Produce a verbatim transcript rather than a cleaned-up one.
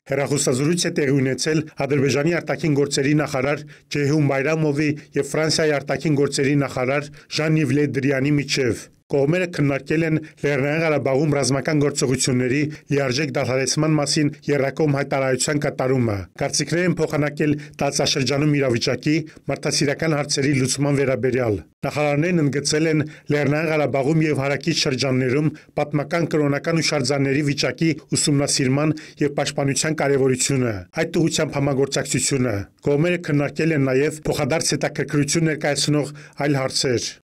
Հեռախոսազրույց է տեղի ունեցել Ադրբեջանի արտաքին գործերի նախարար Ջեյհուն Բայրամովի եւ Ֆրանսիայի արտաքին գործերի նախարար Ժան-Իվ Լե Դրյանի միջև։ Կողմերը քննարկել են Լեռնային Ղարաբաղում ռազմական գործողությունների լիարժեք դադարեցման մասին եռակողմ հայտարարության կատարումը։ Կարծիքներ են փոխանակել տարածաշրջանում իրավիճակի, մարդասիրական հարցերի լուծման վերաբերյալ։ Նախարարներն ընդգծել են Լեռնային Ղարաբաղում եւ հարակից շրջաններում պատմական կրոնական հուշարձանների վիճակի ուսումնասիրման եւ պաշտպանության կարեւորությունը, այդ ուղղությամբ համագործակցությունը։ Կողմերը քննարկել են նաեւ փոխադարձ հետաքրքրություն ներկայացնող այլ հարցեր։